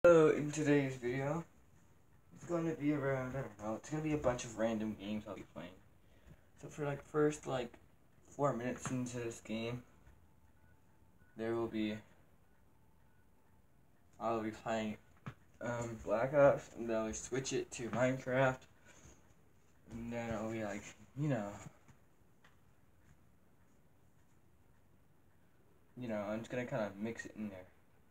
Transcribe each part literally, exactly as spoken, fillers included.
So in today's video, it's going to be around, I don't know, it's going to be a bunch of random games I'll be playing. So for like first like four minutes into this game, there will be, I'll be playing um, Black Ops, and then I'll switch it to Minecraft, and then I'll be like, you know, you know, I'm just going to kind of mix it in there.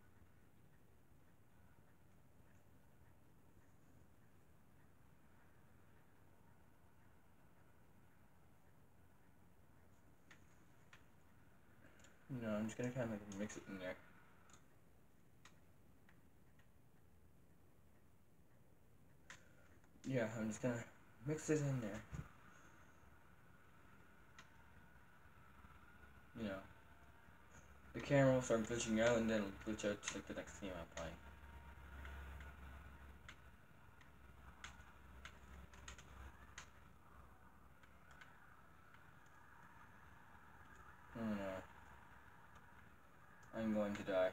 You know, I'm just going to kind of like mix it in there. Yeah, I'm just gonna mix it in there. You know, the camera will start glitching out, and then it'll glitch out to like the next game I'm playing. Oh no. I'm going to die.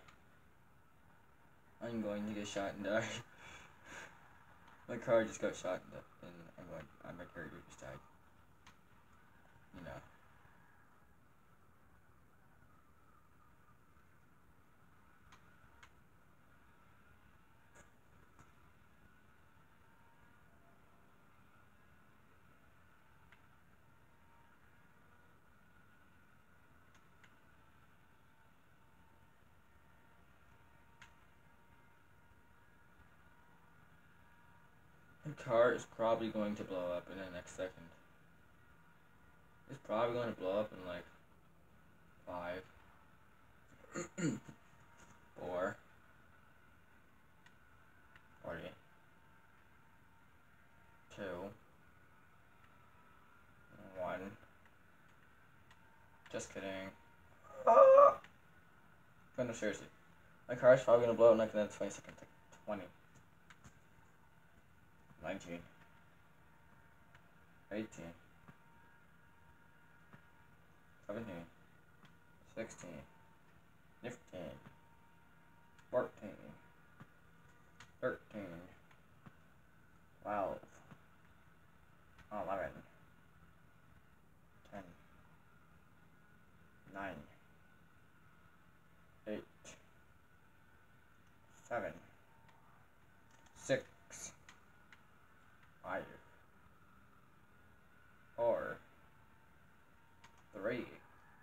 I'm going to get shot and die. My car just got shot and, and I'm going, uh, my character just died. You know. My car is probably going to blow up in the next second. It's probably going to blow up in like five, four, forty, two, one. Just kidding. Ah! But no, seriously. My car is probably going to blow up in like the next twenty seconds. Like twenty. nineteen. eighteen. seventeen. sixteen. fifteen. fourteen. thirteen. twelve. eleven. ten. nine. eight. seven. six. five. four. three.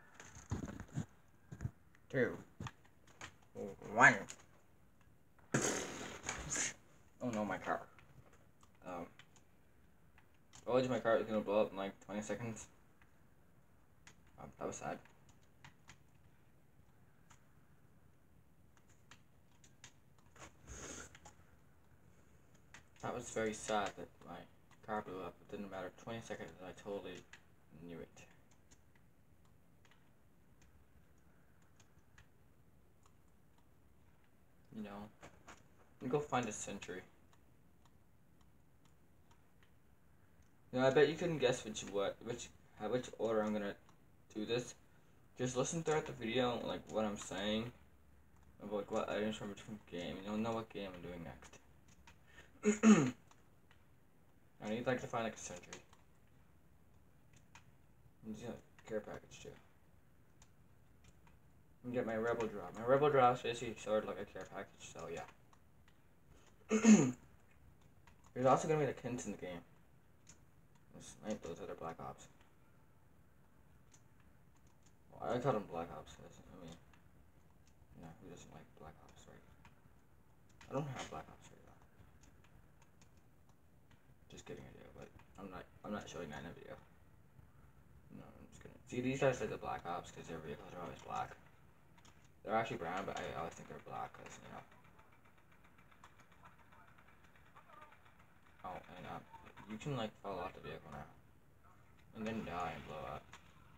two. one. Oh no, my car. Um, I told you my car was gonna blow up in like twenty seconds. Um, that was sad. That was very sad that my car blew up. It didn't matter twenty seconds, I totally knew it. You know, let me go find a sentry. You know, I bet you couldn't guess which what which how which order I'm gonna do this. Just listen throughout the video, like what I'm saying, of like what items from a different game. You'll know what game I'm doing next. I need like to find like a sentry. And just a care package too. And get my rebel drop. My rebel drop is basically sort of like a care package, so yeah. There's also gonna be the kints in the game. There's like those other Black Ops. Well, I call them Black Ops. I mean, you know, who doesn't like Black Ops, right? I don't have Black Ops right now. Just kidding, I do, but I'm not. I'm not showing that in a video. No, I'm just kidding. See, these guys are the Black Ops because their vehicles are always black. They're actually brown, but I always think they're black because, you know. Oh, and uh, you can like fall off the vehicle now, and then die and blow up.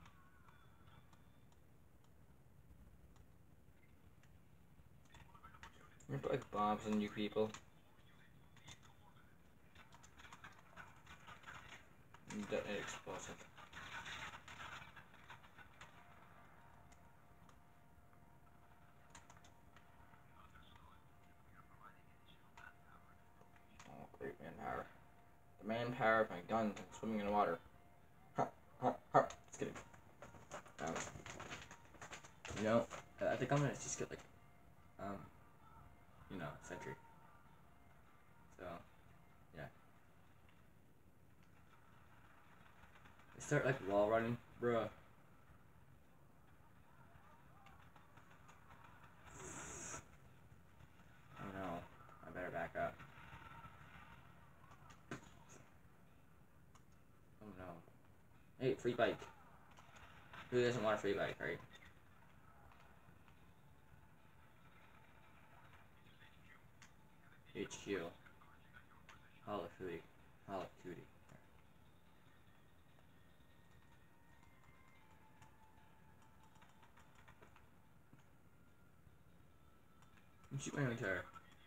I'm gonna put like bombs on you people. And detonate explosive. manpower. The manpower of my guns and swimming in the water. Ha, ha, ha. Just kidding. Um, you know, I think I'm gonna just get like, um, you know, sentry. So, yeah. I start like wall running, bruh. Oh no, I better back up. Oh no. Hey, free bike. Who doesn't want a free bike, right? H Q. Call of Duty. Call of Duty. Shoot my own tire.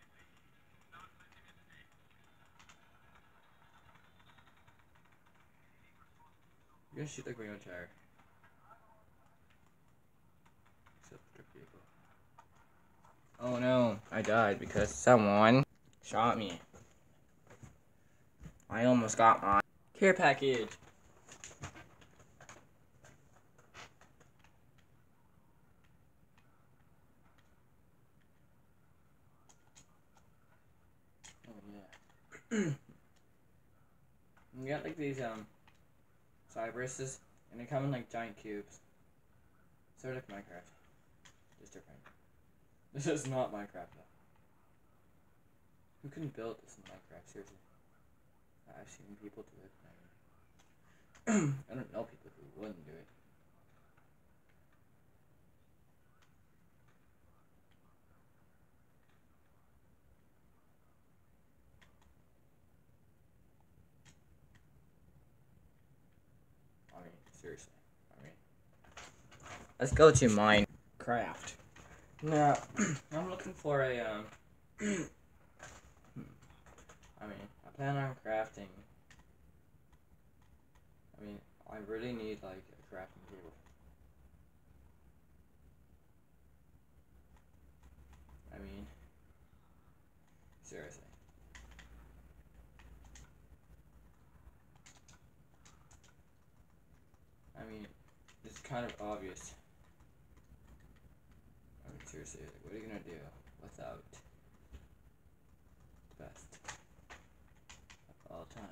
You're gonna shoot like my own tire. Except for the vehicle. Oh no, I died because someone shot me. I almost got my care package. Oh yeah. You got like these um cypresses, and they come in like giant cubes. Sort of like Minecraft, just different. This is not Minecraft though. Who can build this in Minecraft? Seriously, I've seen people do it. I, mean, I don't know people who wouldn't do it. I mean, seriously. I mean, let's go to Minecraft. Now, I'm looking for a um. I mean, I plan on crafting. I mean, I really need like a crafting table. I mean, seriously. I mean, it's kind of obvious. I mean, seriously, like, what are you gonna do without the best of all time?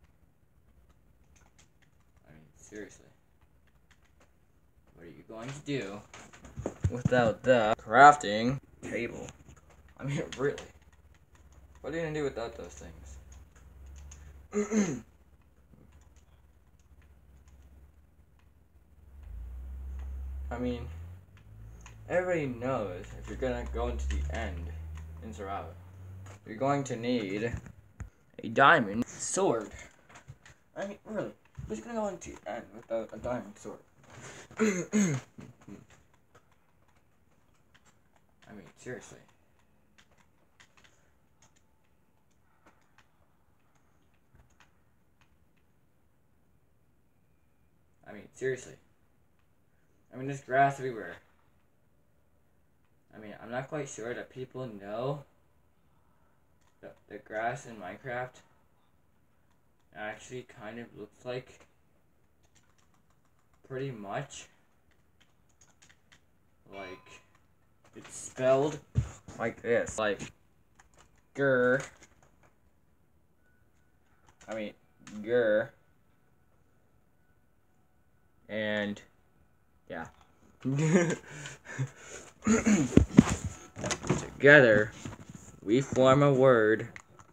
I mean, seriously. What are you going to do without the crafting table? I mean, really. What are you gonna do without those things? I mean, everybody knows if you're gonna go into the end in survival, you're going to need a diamond sword. I mean, really, who's gonna go into the end without a diamond sword? I mean, seriously. I mean, seriously. I mean, there's grass everywhere. I mean, I'm not quite sure that people know that the grass in Minecraft actually kind of looks like pretty much like it's spelled like this, like grr. I mean, grr. And yeah. Together, we form a word.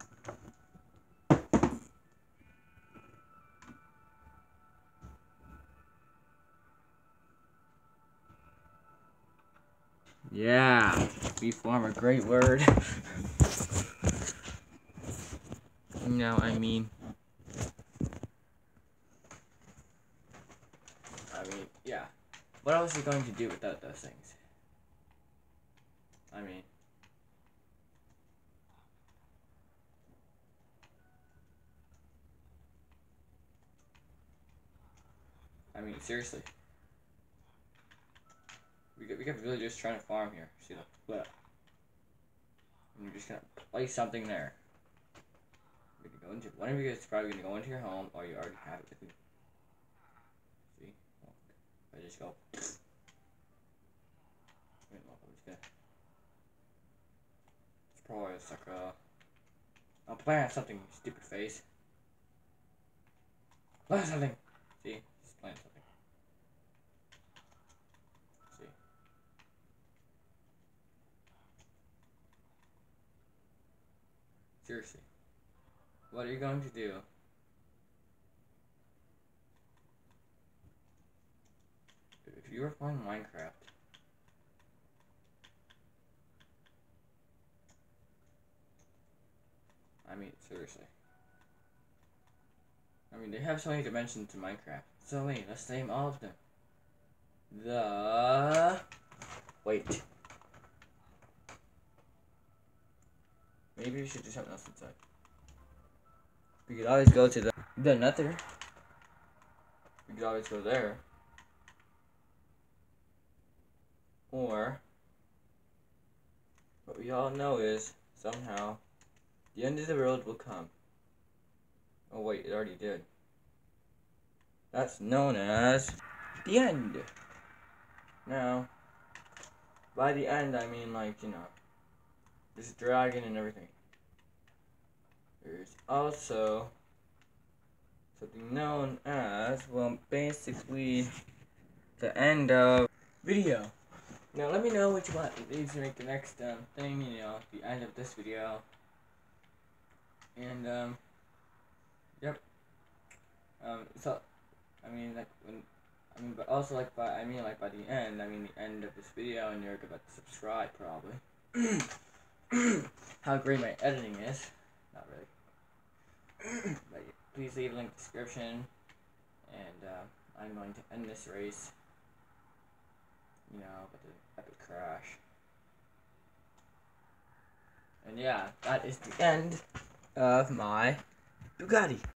Yeah, we form a great word. You know, I mean, I mean, yeah. What else are you going to do without those things? I mean, I mean, seriously. We got, we got villagers trying to farm here. See that? And you're just gonna place something there. Way to go into one of you guys is probably gonna go into your home, or you already have it with you. See? I just go. Wait, no, I'm just gonna. It's probably a sucker. I'll plan something, stupid face. Plan something! See? Just plan something. See? Seriously. What are you going to do? If you were playing Minecraft, I mean, seriously. I mean, they have so many dimensions to Minecraft. So many. Let's name all of them. The... Wait. Maybe we should do something else inside. We could always go to the... The Nether. We could always go there. Or... What we all know is, somehow, the end of the world will come. Oh wait, it already did. That's known as the end. Now, by the end I mean like, you know, there's a dragon and everything. There's also something known as, well, basically the end of video. Now let me know what you want these to make the next um, thing, you know, the end of this video. And um yep. Um so I mean like when I mean but also like by I mean like by the end, I mean the end of this video, and you're about to subscribe probably. How great my editing is. Not really. But please leave a link in the description, and uh, I'm going to end this race. You know, but the epic crash. And yeah, that is the end of my Bugatti.